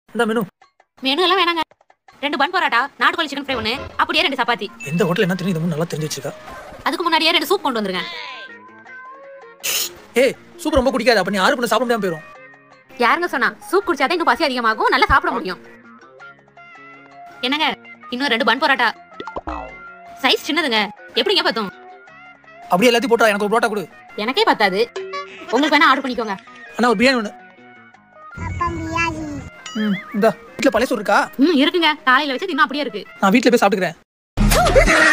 இந்த menu menu எல்லாம் வேணாங்க. 2 பன் பரோட்டா, நாட்டுக்கோழி சிக்கன் ஃப்ரை ஒன்று, அப்படியே 2 சப்பாத்தி. எந்த ஹோட்டல் என்ன தெரியும், இது நல்லா தெரிஞ்சு வச்சிருக்கா. அதுக்கு முன்னாடியே 2 சூப் கொண்டு வந்துருங்க. ஏய், சூப் ரொம்ப குடிக்காத, அப்ப நீ 6 பண்ண சாப்பிட முடியாம போயிடும். யாருங்க சொன்னா? சூப் குடிச்சாதான் இன்னும் பசி அதிகமாகும், நல்லா சாப்பிட முடியும். என்னங்க, இன்னும் 2 பன் பரோட்டா. சைஸ் சின்னதுங்க, எப்படிங்க பத்தும்? அப்படியே எல்லாத்தையும் போட்டா எனக்கு ஒரு புரோட்டா கொடு. எனக்கே பத்தாது, உங்களுக்கு வேணா ஆர்டர் பண்ணிக்கோங்க. அண்ணா ஒரு பிரியாணி ஒன்று. இந்த வீட்டில் பழைய சோறு இருக்கா? இருக்குங்க, காலையில வச்சது இன்னும் அப்படியே இருக்கு. நான் வீட்டில் போய் சாப்பிட்டுக்கிறேன்.